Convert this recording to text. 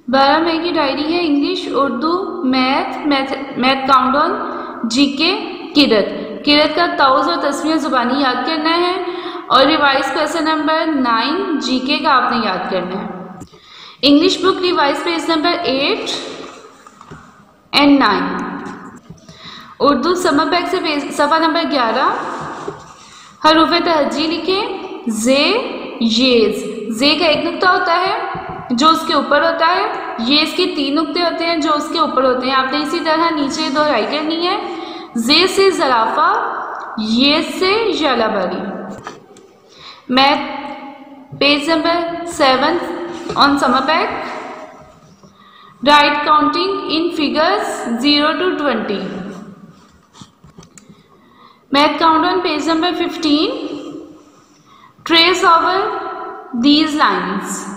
12 मई की डायरी है English, Urdu, math countdown, GK, किरत का तौज़ और तस्वीर ज़ुबानी याद करना है और रिवाइज क्वेश्चन नंबर 9 जीके का आपने याद करना है। English book revise page number 8 and 9। Urdu summer pack से सफ़ा नंबर 11। हरूफ़े तहज्जी लिखें। जे का एक नुक्ता होता है जो उसके ऊपर होता है, ये इसके 3 नुक्ते होते हैं जो उसके ऊपर होते हैं। आपने इसी तरह नीचे दोहराई करनी है। जे से ज़राफ़ा, ये से जालाबारी। Math page number 7 on summer pack. Write counting in figures 0 to 20। Math countdown page number 15। Trace over these lines।